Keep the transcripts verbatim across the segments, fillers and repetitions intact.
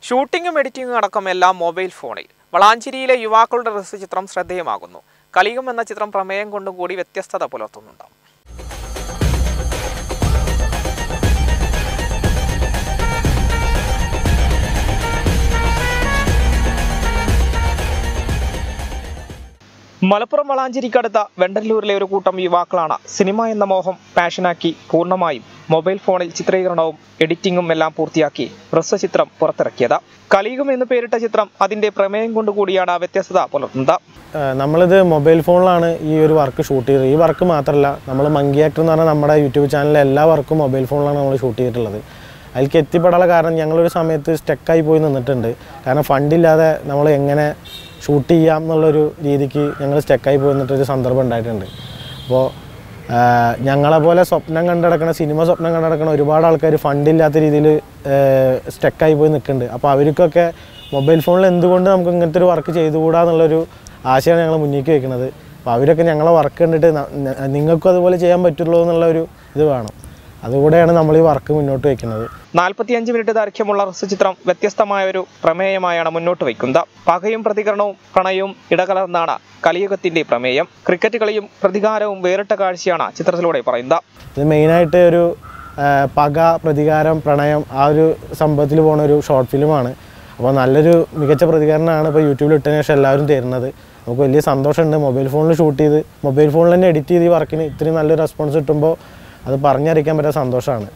ഷൂട്ടിംഗും എഡിറ്റിംഗും അടക്കം എല്ലാം മൊബൈൽ ഫോണിൽ. വളാഞ്ചേരിയിലെ യുവാക്കളുടെ രഹസ്യ ചിത്രം ശ്രദ്ധേയമാകുന്നു. കലിയുഗം എന്ന ചിത്രം പ്രമേയം കൊണ്ടും കൂടി വ്യത്യസ്തത പുലർത്തുന്നുണ്ട്. മലപ്പുറം വളാഞ്ചേരിക്കടുത്ത വെണ്ടല്ലൂരിലെ ഒരു കൂട്ടം യുവാക്കളാണ് സിനിമ എന്ന മോഹം പാഷനാക്കി പൂർണ്ണമായും മൊബൈൽ ഫോണിൽ ചിത്രീകരണവും എഡിറ്റിംഗും എല്ലാം പൂർത്തിയാക്കി ഹ്രസ്വചിത്രം പുറത്തിറക്കിയത്. കലിയുഗം എന്ന് പേരിട്ട ചിത്രം അതിന്റെ പ്രമേയം കൊണ്ടുകൂടിയാണ് വ്യത്യസ്തത പുലർത്തുന്നത്. നമ്മളിത് മൊബൈൽ ഫോണിലാണ് ഈ ഒരു വർക്ക് ഷൂട്ട് ചെയ്തത്. ഈ വർക്ക് മാത്രമല്ല, നമ്മൾ മങ്കി ആക്ടർ എന്ന് പറഞ്ഞാൽ നമ്മുടെ യൂട്യൂബ് ചാനലിലെ എല്ലാ വർക്കും മൊബൈൽ ഫോണിലാണ് നമ്മൾ ഷൂട്ട് ചെയ്തിട്ടുള്ളത്. അതിലേക്ക് എത്തിപ്പെടാനുള്ള കാരണം ഞങ്ങളൊരു സമയത്ത് സ്റ്റക്കായി പോയി നിന്നിട്ടുണ്ട്. കാരണം ഫണ്ടില്ലാതെ നമ്മൾ എങ്ങനെ ഷൂട്ട് ചെയ്യാം എന്നുള്ളൊരു രീതിക്ക് ഞങ്ങൾ സ്റ്റക്കായി പോയി നിന്നിട്ടൊരു സന്ദർഭം ഉണ്ടായിട്ടുണ്ട്. അപ്പോൾ ഞങ്ങളെപ്പോലെ സ്വപ്നം കണ്ടടക്കണ സിനിമ സ്വപ്നം കണ്ടടക്കണ ഒരുപാട് ആൾക്കാർ ഫണ്ടില്ലാത്ത രീതിയിൽ സ്റ്റക്കായി പോയി നിൽക്കുന്നുണ്ട്. അപ്പോൾ അവർക്കൊക്കെ മൊബൈൽ ഫോണിൽ എന്തുകൊണ്ട് നമുക്ക് ഇങ്ങനത്തെ ഒരു വർക്ക് ചെയ്തുകൂടാ എന്നുള്ളൊരു ആശയമാണ് ഞങ്ങൾ മുന്നിലേക്ക് വയ്ക്കുന്നത്. അപ്പോൾ അവരൊക്കെ ഞങ്ങളെ വർക്ക് കണ്ടിട്ട് നിങ്ങൾക്കും അതുപോലെ ചെയ്യാൻ പറ്റുള്ളൂ എന്നുള്ളൊരു ഇത് വേണം. അതുകൂടെയാണ് നമ്മൾ ഈ വർക്ക് മുന്നോട്ട് വയ്ക്കുന്നത്. നാൽപ്പത്തിയഞ്ച് മിനിറ്റ് ദൈർഘ്യമുള്ള ഹ്രസ്വചിത്രം വ്യത്യസ്തമായ ഒരു പ്രമേയമായാണ് മുന്നോട്ട് വയ്ക്കുന്നത്. പകയും പ്രതികരണവും പ്രണയവും ഇടകലർന്നാണ് കലിയുഗത്തിന്റെ പ്രമേയം. ക്രിക്കറ്റ് കളിയും പ്രതികാരവും വേറിട്ട കാഴ്ചയാണ് ചിത്രത്തിലൂടെ പറയുന്നത്. ഇത് മെയിനായിട്ട് ഒരു പക, പ്രതികാരം, പ്രണയം ആ ഒരു സംഭവത്തിൽ പോകുന്ന ഒരു ഷോർട്ട് ഫിലിമാണ്. അപ്പോൾ നല്ലൊരു മികച്ച പ്രതികരണമാണ് ഇപ്പോൾ യൂട്യൂബിൽ ഇട്ടതിന് ശേഷം എല്ലാവരും തരുന്നത്. നമുക്ക് വലിയ സന്തോഷമുണ്ട്. മൊബൈൽ ഫോണിൽ ഷൂട്ട് ചെയ്ത് മൊബൈൽ ഫോണിൽ തന്നെ എഡിറ്റ് ചെയ്ത് ഈ വർക്കിന് ഇത്രയും നല്ലൊരു റെസ്പോൺസ് കിട്ടുമ്പോൾ അത് പറഞ്ഞറിയിക്കാൻ പറ്റുന്ന സന്തോഷമാണ്.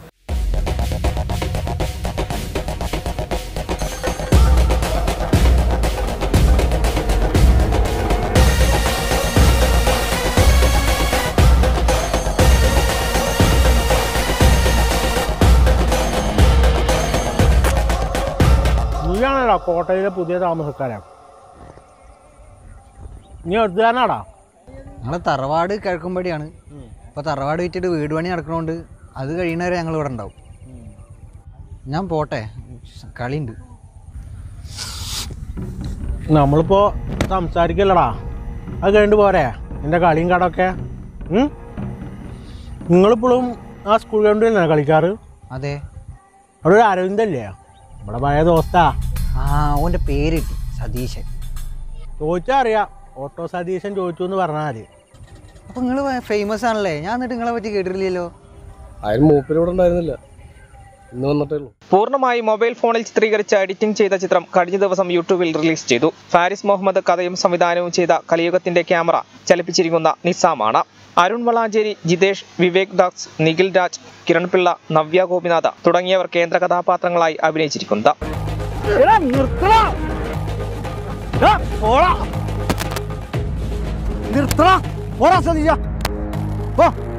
നീയാണോടാ കോട്ടയിലെ പുതിയ താമസക്കാരാ? നീ എടുത്തുകാരനാടാ? ഞങ്ങൾ തറവാട് കിഴക്കുംപടിയാണ്. അപ്പോൾ തറവാട് വിറ്റിട്ട് വീട് പണി നടക്കണോണ്ട് അത് കഴിയുന്നവരെ ഞങ്ങൾ ഇവിടെ ഉണ്ടാവും. ഞാൻ പോട്ടെ, കളിയുണ്ട്. നമ്മളിപ്പോൾ സംസാരിക്കല്ലടാ, അത് കഴിഞ്ഞിട്ട് പോരെ എൻ്റെ കളിയും കടമൊക്കെ. നിങ്ങളിപ്പോഴും ആ സ്കൂൾ ഗ്രൗണ്ടിൽ തന്നെ കളിക്കാറ്? അതെ. അവിടെ ഒരു അരവിന്ദല്ലേ, നമ്മുടെ പഴയ ദോസ്താ. ആ, ഓൻ്റെ പേര് സതീശൻ. ചോദിച്ചാൽ അറിയാം, ഓട്ടോ സതീശൻ ചോദിച്ചു എന്ന് പറഞ്ഞാൽ മതി. അപ്പോൾ നിങ്ങൾ ഫേമസ് ആണല്ലേ? ഞാൻ എന്നിട്ട് നിങ്ങളെ പറ്റി കേട്ടിട്ടില്ലല്ലോ. അതിന് മൂപ്പരിവിടെ ഉണ്ടായിരുന്നില്ല, ഇന്ന് വന്നിട്ടേ ഉള്ളൂ. പൂർണ്ണമായി മൊബൈൽ ഫോണിൽ ചിത്രീകരിച്ച് എഡിറ്റിംഗ് ചെയ്ത ചിത്രം കഴിഞ്ഞ ദിവസം യൂട്യൂബിൽ റിലീസ് ചെയ്തു. ഫാരിസ് മുഹമ്മദ് കഥയും സംവിധാനവും ചെയ്ത കലിയുഗത്തിന്റെ ക്യാമറ ചലിപ്പിച്ചിരിക്കുന്ന നിസാമാണ്. അരുൺ വളാഞ്ചേരി, ജിതേഷ്, വിവേക് ദാസ്, നിഖിൽ രാജ്, കിരൺ പിള്ള, നവ്യ ഗോപിനാഥ് തുടങ്ങിയവർ കേന്ദ്ര കഥാപാത്രങ്ങളായി അഭിനയിച്ചിരിക്കുന്നത്. നിർത്തണം.